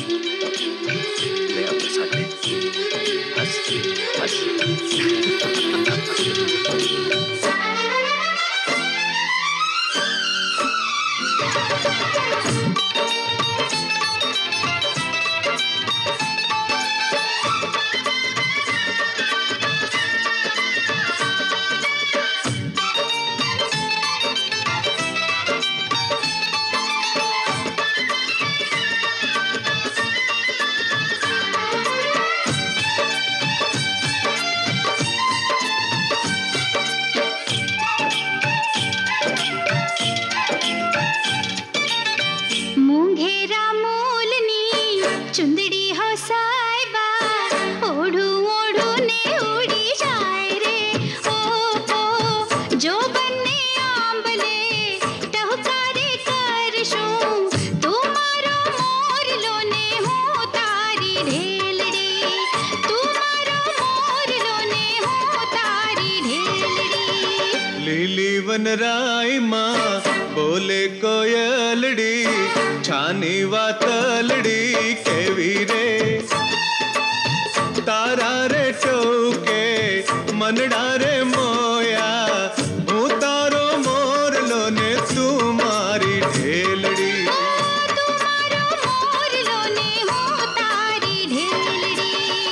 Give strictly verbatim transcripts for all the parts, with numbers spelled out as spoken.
ले अपने साथ ले। हंस हंस। चुंदड़ी हो साहिबा ओढ़ू ओढ़ू ने उड़ी जाए रे ओ ओ जो बन्ने आंबले टहुकारे करशू तुम्हारो मोर लोने हो तारी ढेलड़ी तुम्हारो मोर लोने हो तारी ढेलड़ी। लीली वनराई माँ बोले कोयलड़ी छानी वातलड़ी के वीरे तारा रे टोके मनडा रे मोया हूँ तारो मोर लोने तुम्हारी ढेलड़ी। तुम्हारो मोर लोने हो तारी ढेलड़ी।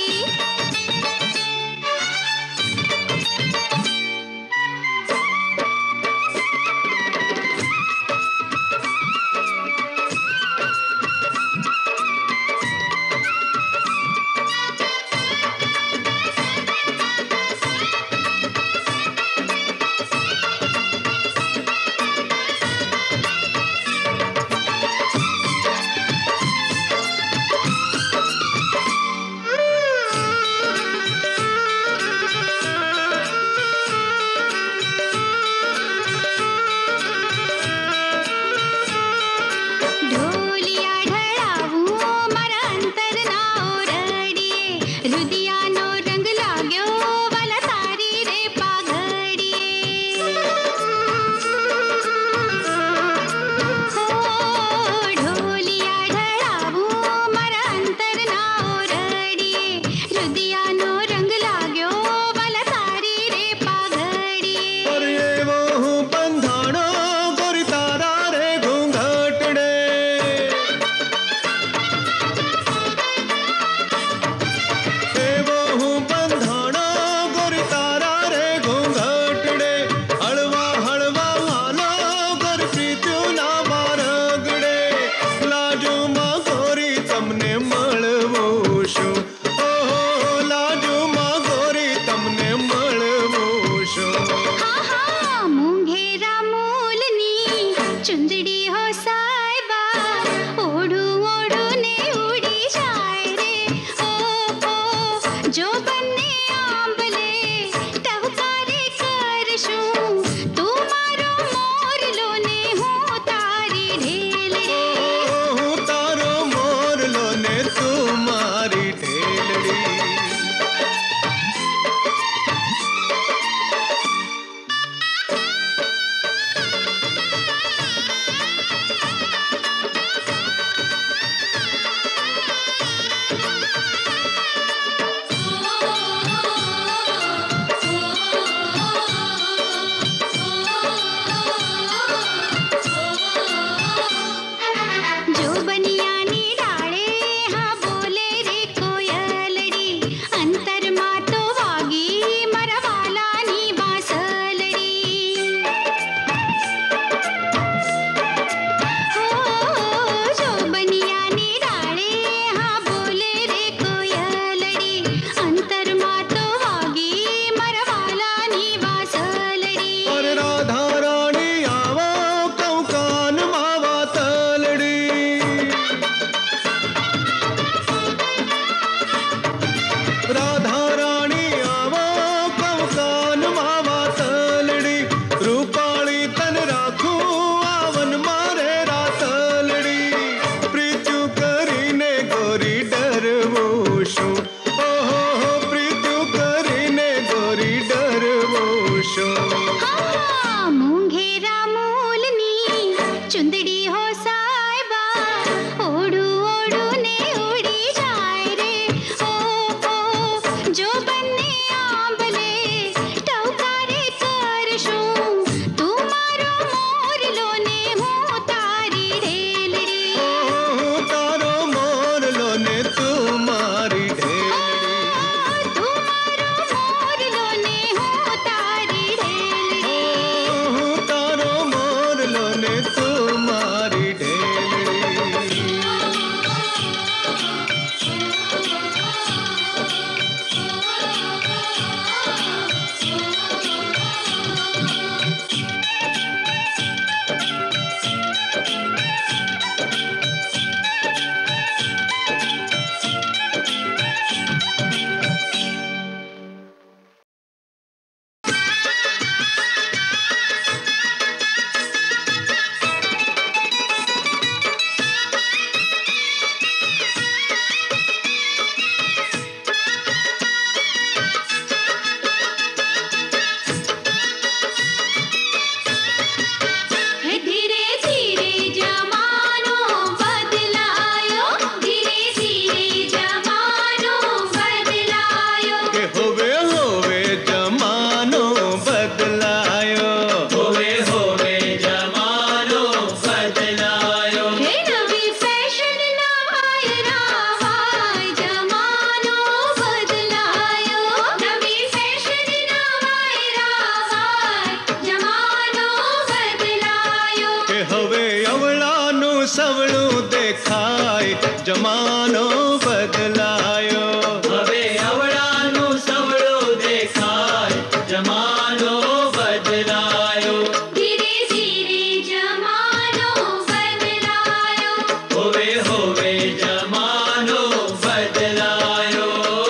चुंदड़ी हो साहिबा ओढ़ू ओढ़ू ने उड़ी जाए रे ओ ओ जो बन्ने आंबले टहुकारे करशू तुम्हारो मोर लोने हो तारी ढेलड़ी। हूँ तारो मोर लोने तुम्हारी ढेलड़ी। सवळू देखाय जमानो बदलायो હવે અવળાનું સવળું દેખાય જમાનો બદલાયો धीरे धीरे जमानो बदलायो હોવે હોવે જમાનો બદલાયો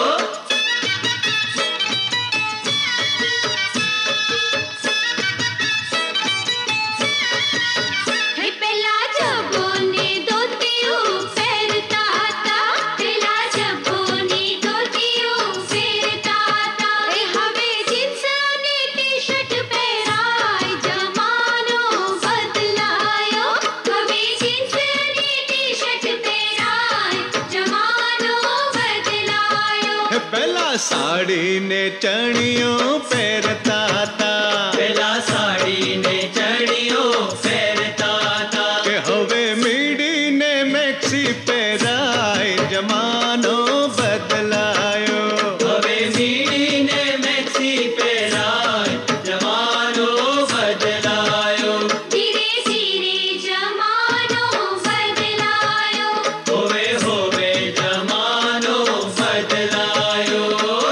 हे पहला जबोने धोतियों फेरता था पहला जबोने धोतियों फेरता था ए हवे जींस ने टी-शर्ट पहराय जमानो बदलायो हवे जींस ने टी-शर्ट पहराय जमानो बदलायो पहला साड़ी ने चणियों पहरता था પેલા સાડી ને ચણિયો પહેરતા હતા के हवे मीडी ने मैक्सी पहराय जमानो बदलायो હવે મીડી ને મેક્સી પહેરાય જમાનો બદલાયો धीरे धीरे जमानो बदलायो હોવે હોવે જમાનો બદલાયો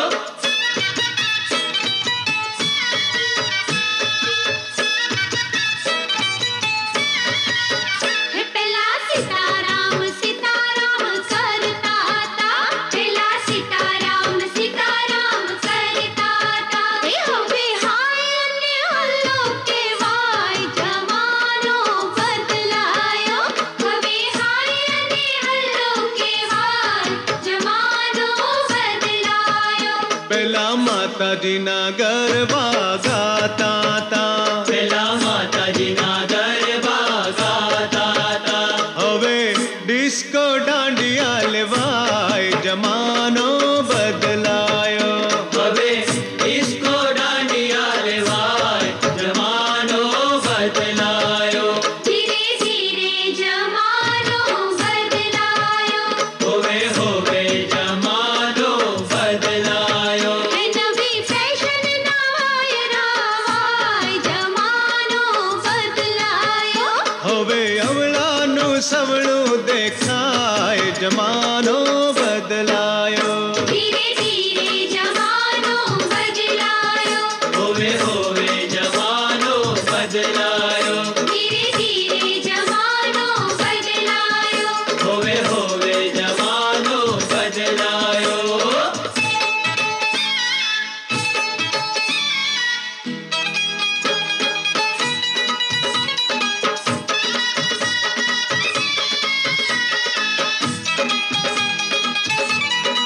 हे पहला सीताराम सीताराम करता था पहला सीताराम सीताराम करता था ए हवे हाय ने हल्लो के वाय जमानो बदलायो हवे हाय ने हल्लो के वाय जमानो बदलायो पहला माता जी ना गरबा गाता था પેલા માતાજીના ગરબા ગાતા હતા हवे डिस्को डांडिया लेवाय जमानो बदलायो હવે ડિસ્કો દાંડિયા લેવાય જમાનો બદલાયો धीरे धीरे जमानो बदलायो હોવે હોવે જમાનો બદલાયો हे नवी फैशन नवाय रावाय जमानो बदलायो हवे अवळानु सवळू देखाय जमानो बदलायो धीरे धीरे जमानो बदलायो હોવે હોવે જમાનો બદલાયો धीरे धीरे जमानो बदलायो હોવે હોવે જમાનો બદલાયો हे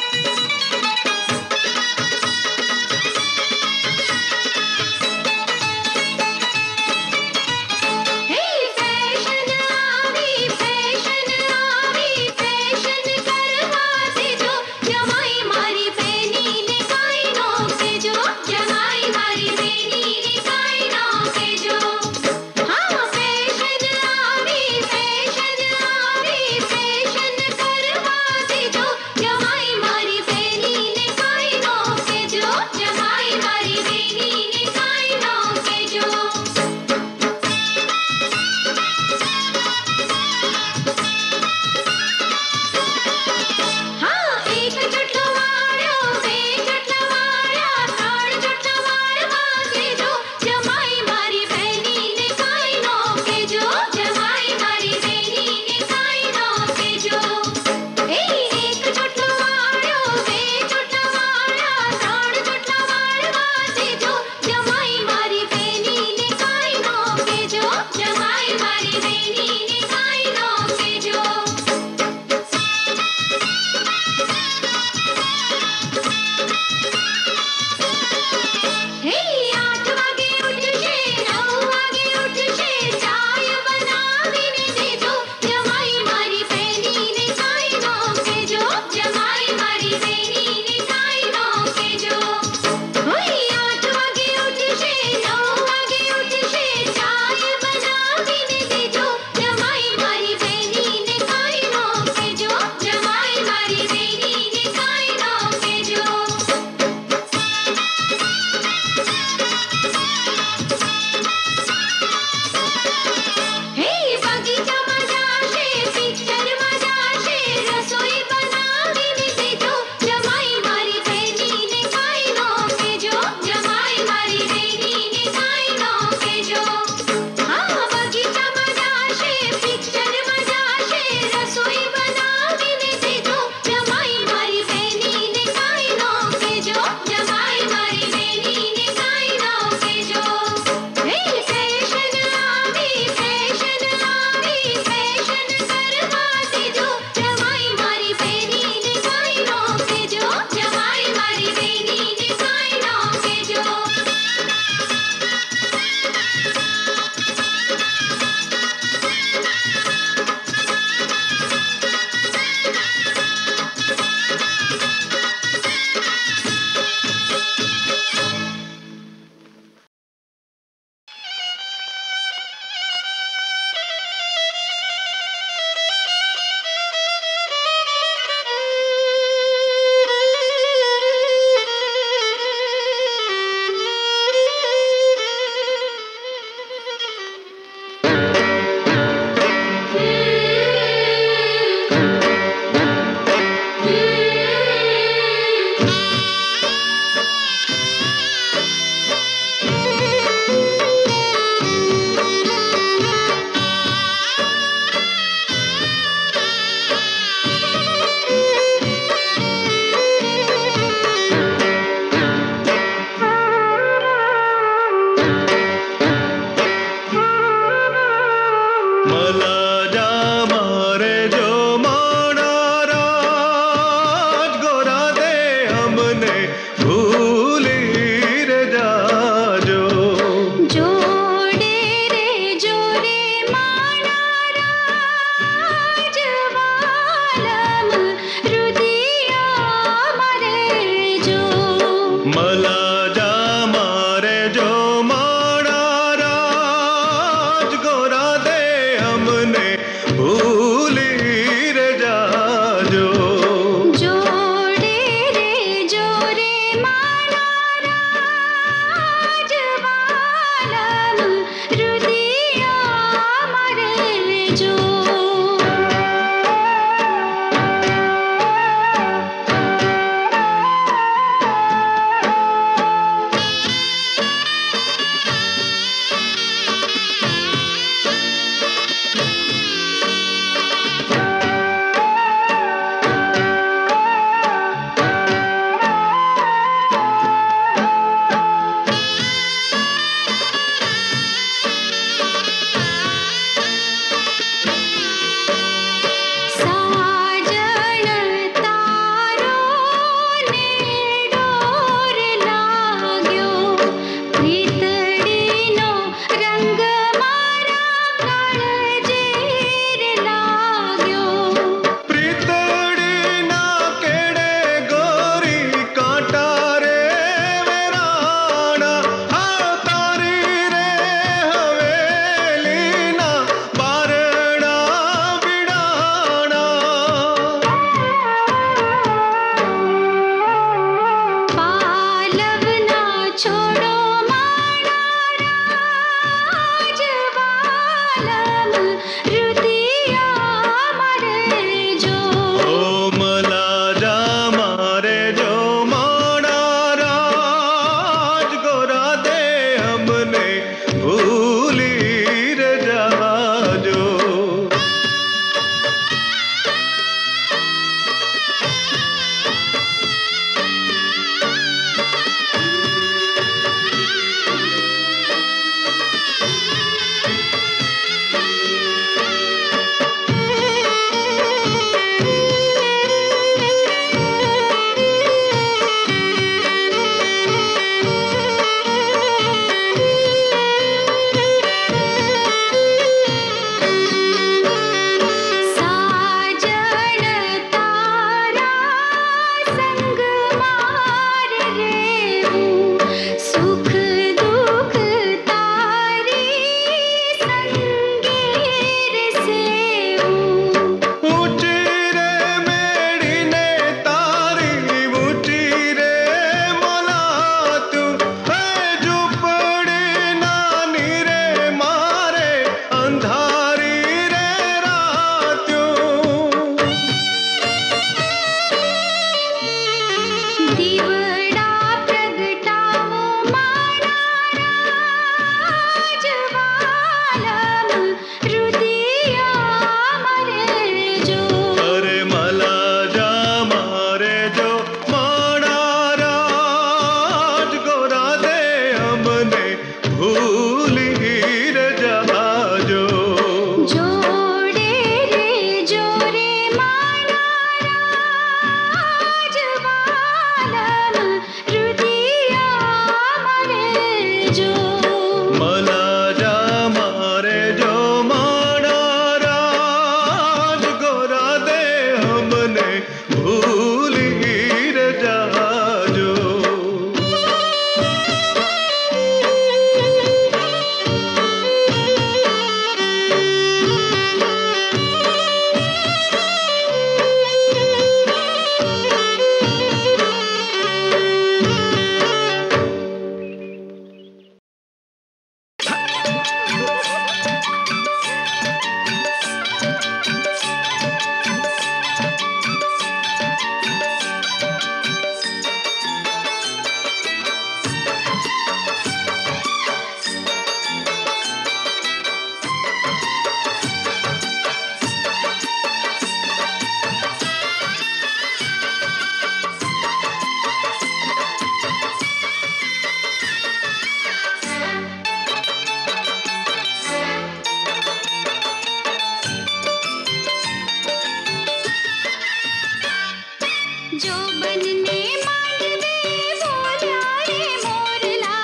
जो बनने मांडवे बोला रे मोरला,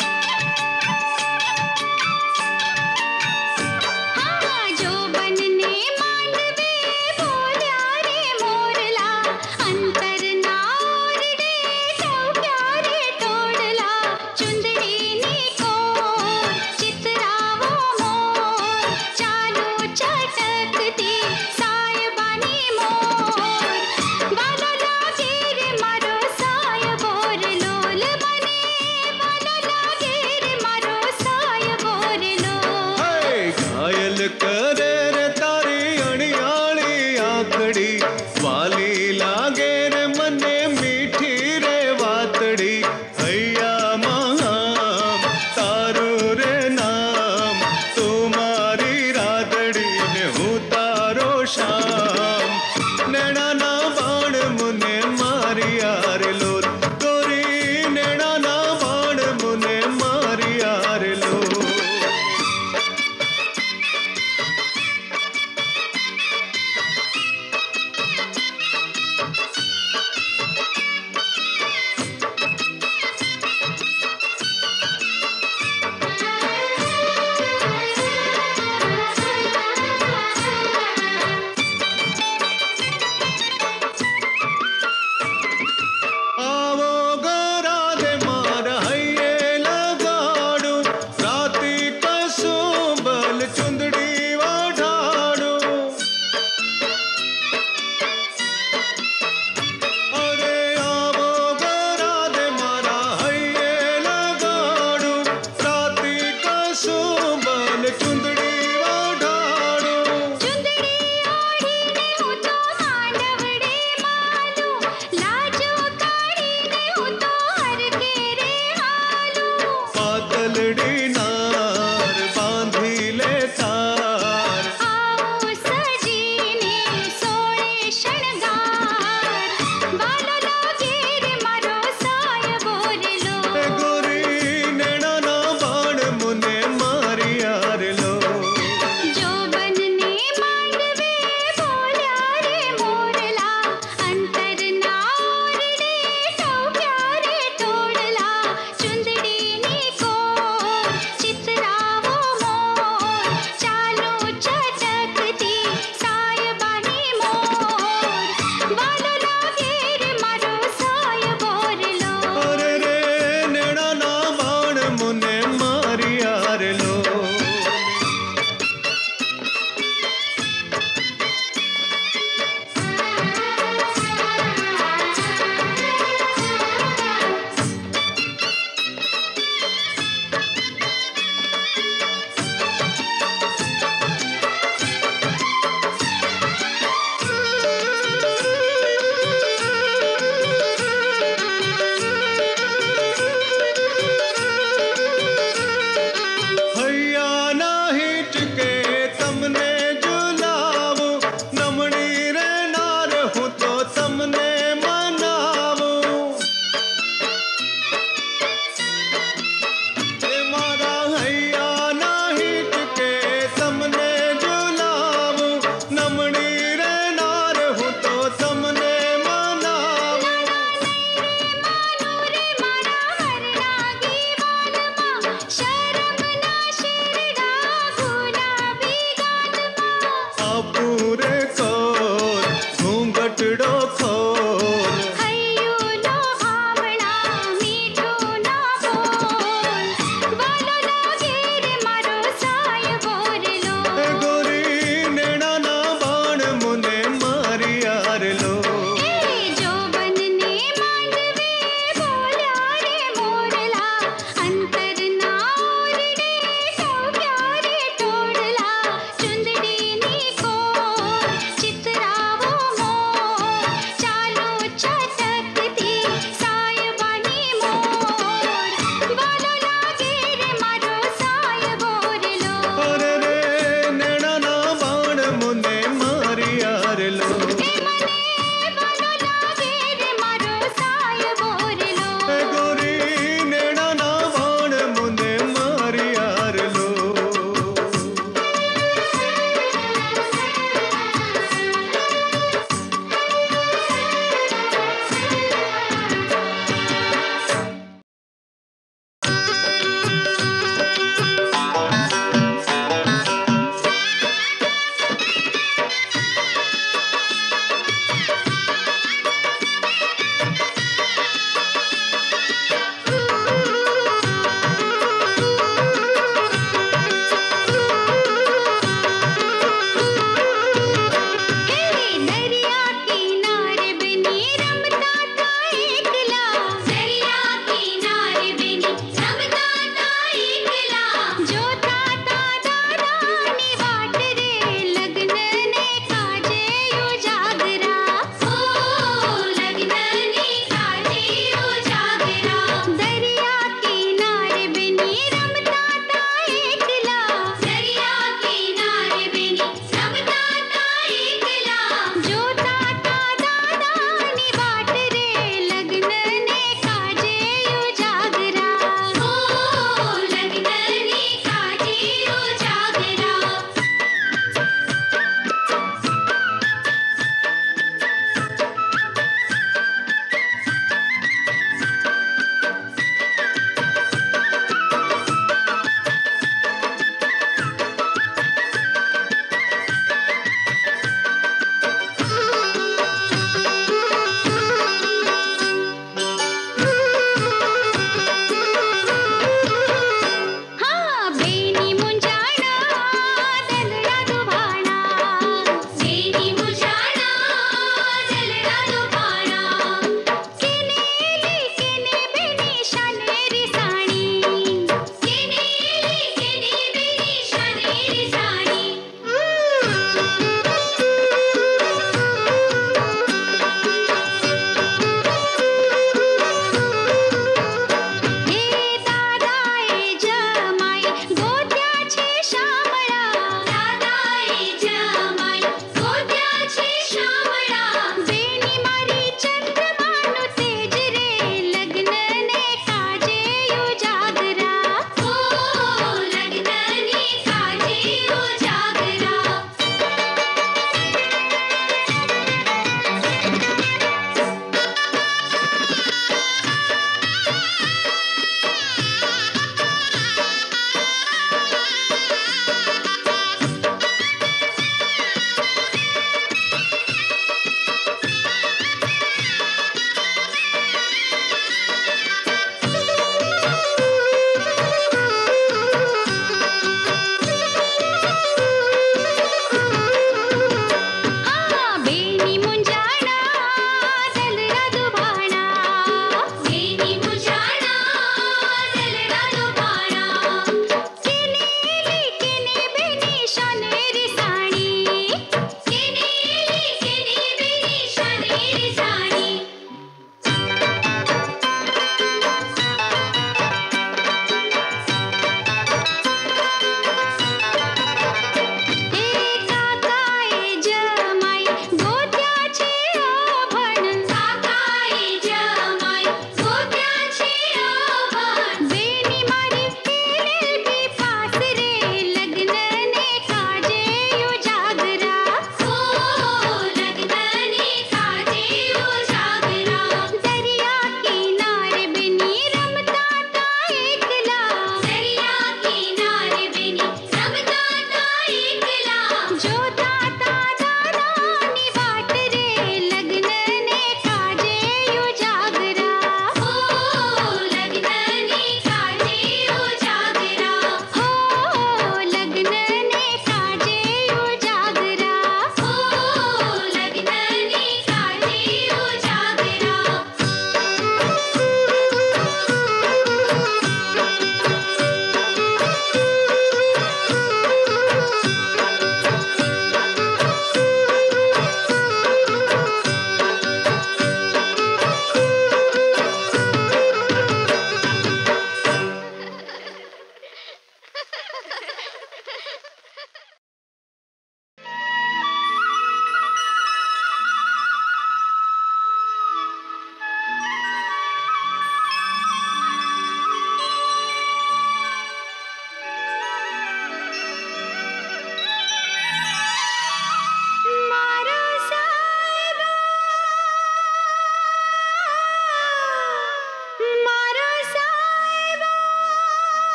हाँ जो बनने मांडवे बोला रे मोरला, अंतर नार रे टोक्या रे टोडला, चुंदड़ी नी को चितरावो मोर, चालो चटकती सायबानी मोर, वाला लागे रे मारो सायबोर लोल बने, वाला लागे रे मारो सायबोर लोल। हाय घायल करे रे तारी अणियाली आखड़ी, वाली लागे रे मने मीठी रे वातड़ी, हैया महाम तारू रे नाम, तुम्हारी राधड़ी ने हूँ तारो श्याम, नैना ना बाण मुने मारिया रे लोल, गोरी नैना ना बाण मुने मारिया रे लोल।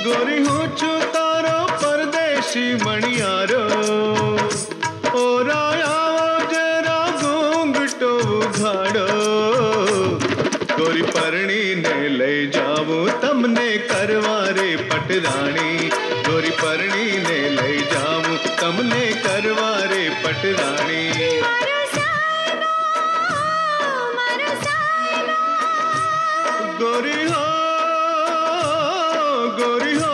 गोरी हूँ छू तारो परदेशी मणियारो ओ राया जरा घूंघटो उघाड़ो गोरी परणी ने ले जाऊं तमने करवारे पटरानी गोरी परणी ने ले जाऊं तमने करवारे पटरानी मारो साइबा मारो साइबा गोरी हो गोरी हो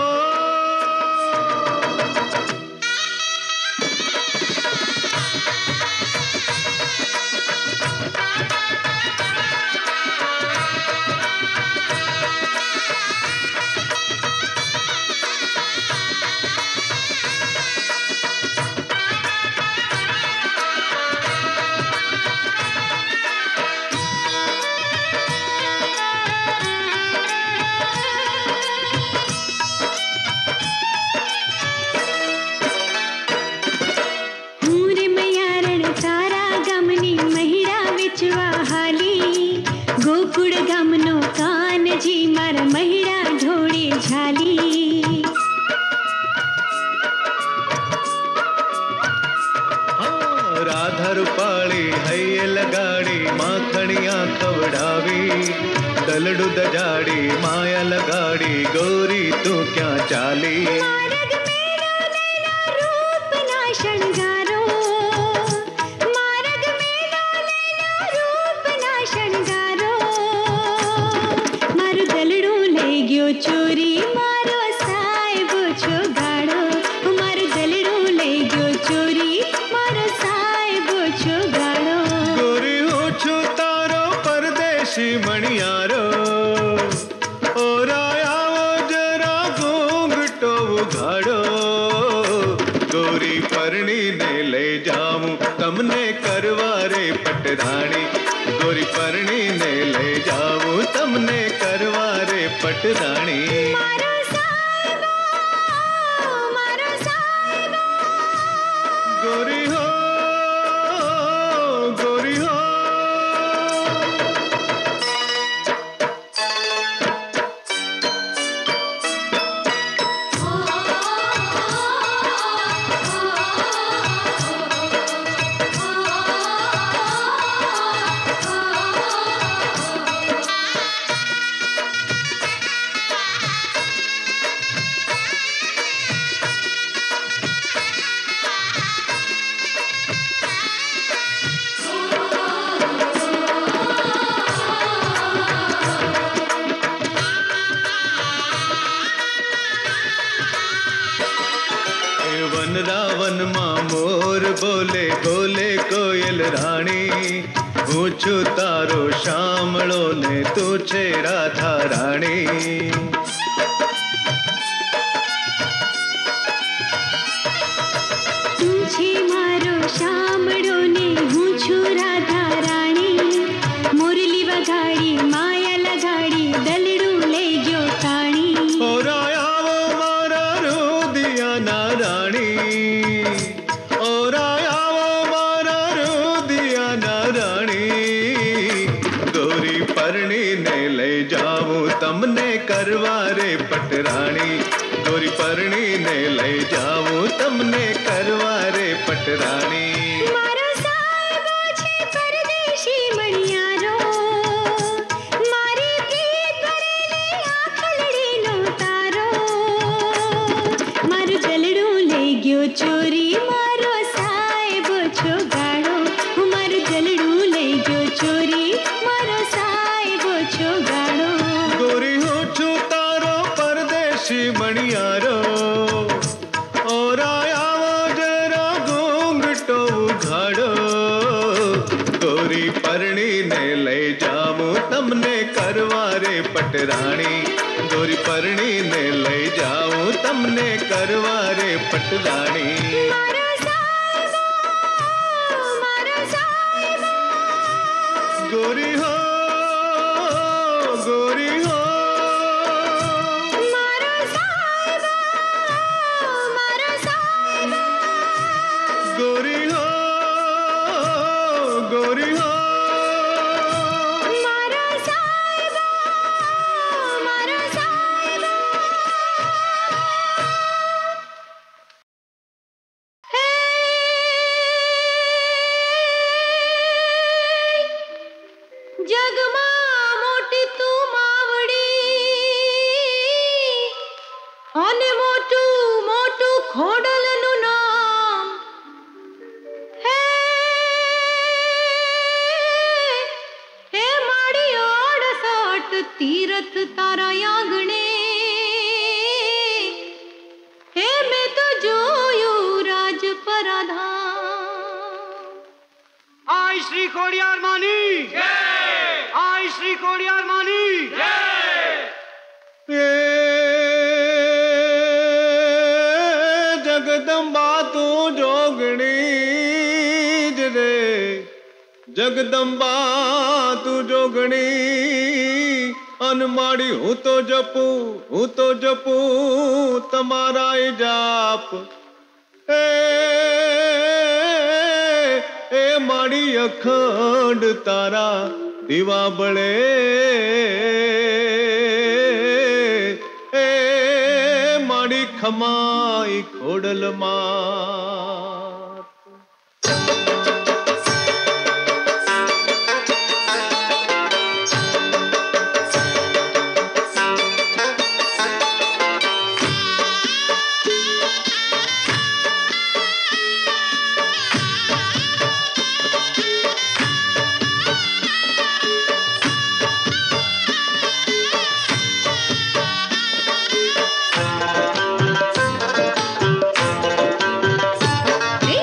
गोकुड़ गमनो कान जी मार महिड़ा ढोड़ी झाली हाँ राधा रूपाली है लगाड़ी माखणिया खवड़ावी दलडू दजाड़ी माया लगाड़ी गोरी तू क्या चाली मारग मेरो लैला रूप ना शणगारो मारग मेरो लैला रूप ना शणगारो मारू दलडू ले गयो चोरी मारो साहेबो छो गाड़ो मारू दलडू ले गयो चोरी मारो साहेबो छो गाड़ो गोरी हो छू तारो परदेशी मणियारो ओ राया जरा घूंघटो उघाड़ो गोरी परणी ने ले जाऊं तमने करवारे पटरानी गोरी परणी ने ले जाऊं तमने करवारे पटरानी मारो साहिबा मारो साहिबा गोरी हो गोरी हो वन रावन मां मोर बोले बोले कोयल रानी पूछू तारो शामळो ने तू छे राधा रानी तुझे मारो शामड़ो ने हूँ छू राधा रानी मुरली वगाड़ी माया लगाड़ी दलड़ू ले गयो ताणी ओ राया वो मारा रो दिया ना रानी ओ राया वो मारा रो दिया ना रानी गोरी परणी ने ले जाऊं तमने करवारे पटरानी गोरी परणी ने ले जाऊं तमने करवारे पटरानी मारो साहिबो छे परदेशी मणियारो मारी प्रीत भरेली आखलड़ी नो तारो मारू दलड़ू ले गयो चोरी मारो साहिबो छो गाड़ो मारू दलड़ू ले गयो चोरी मारो साहिबो छो गाड़ो गोरी हो छू तारो परदेशी मणियारो ओ राया वो जरा घूंघटो उघाड़ो गोरी परणी ने ले जाऊं तमने करवारे पटरानी गोरी परणी ने ले जाऊं तमने करवारे पटरानी मारो साहिबा मारो साहिबा गोरी हो गोरी हो मारो साहिबा मारो साहिबा गोरी हो गोरी हो मारो साहिबा मारो साहिबा અને મોટું મોટું ખોડલનું નામ હે હે માડી આડસાટ તીરથ તારા આંગણે હે મેં તો જોયું રાજ પરાધામ. આય શ્રી ખોડિયાર માની જય, આય શ્રી ખોડિયાર માની જય. ये जगदम्बा तू जोगणी ज रे, जगदम्बा तू जोगणी अनमाड़ी हूँ तो जपूं हूँ तो जपूं तमारा ही जाप. ए ए माड़ी अखंड तारा दीवा बड़े खमाई खोडल मात. હે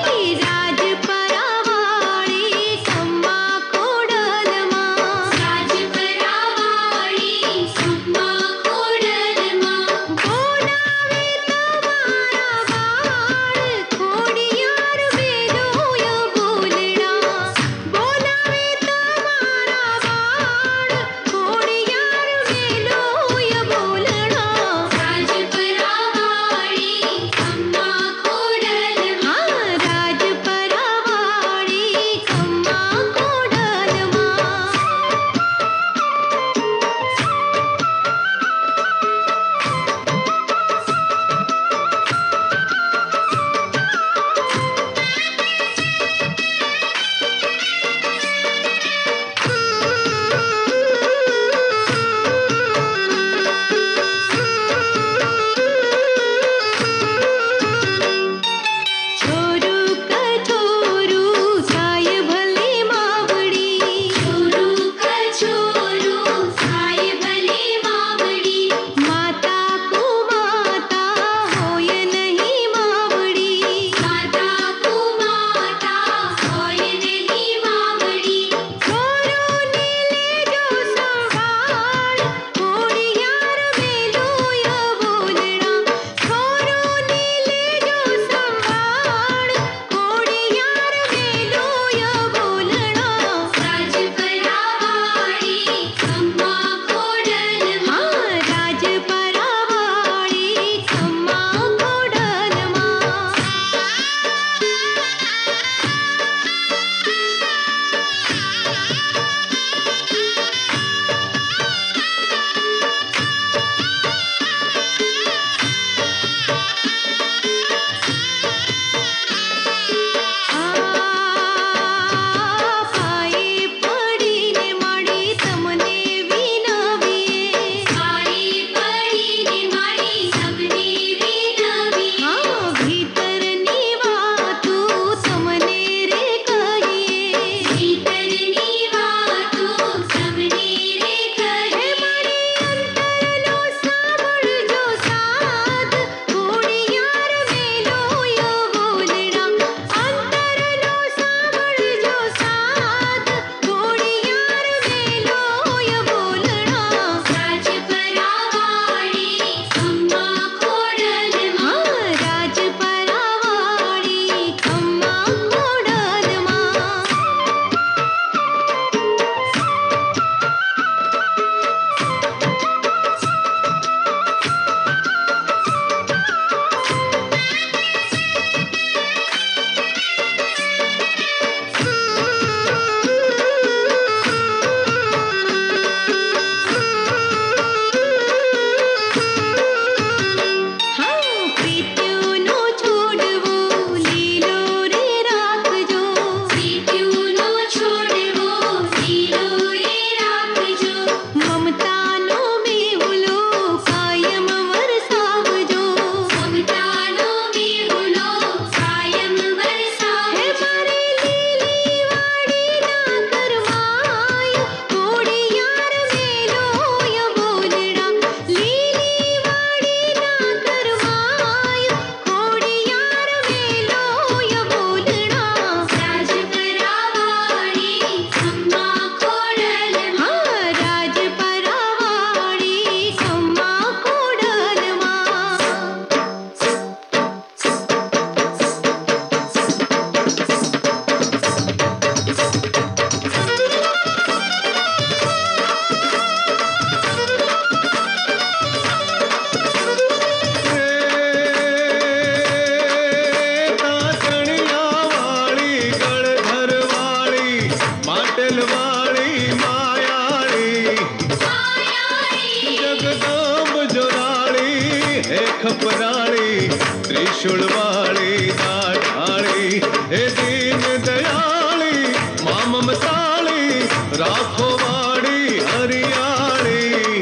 हे खपराळी त्रिशूलवाळी दाढाळी हे दीन दयाळी मा ममताळी राखोवाड़ी हरियाली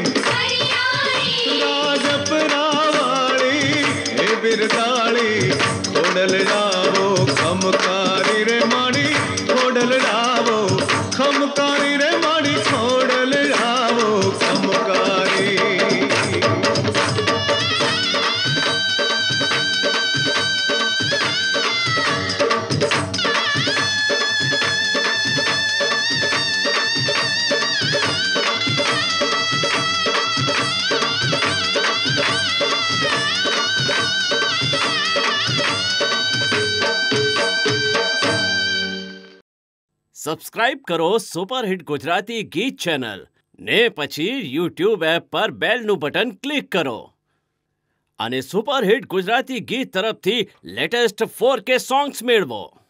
राजपरावाड़ी हे बिरदाली खोडल डावो खमकारी रे माड़ी खोडल डावो खमकारी रे माड़ी खोडल डावो खमकारी। સબસ્ક્રાઇબ કરો સુપર હિટ ગુજરાતી ગીત ચેનલ ને પછી યુટ્યુબ એપ પર બેલનું બટન ક્લિક કરો અને સુપર હિટ ગુજરાતી ગીત તરફથી લેટેસ્ટ ફોર કે સોંગ્સ મેળવો।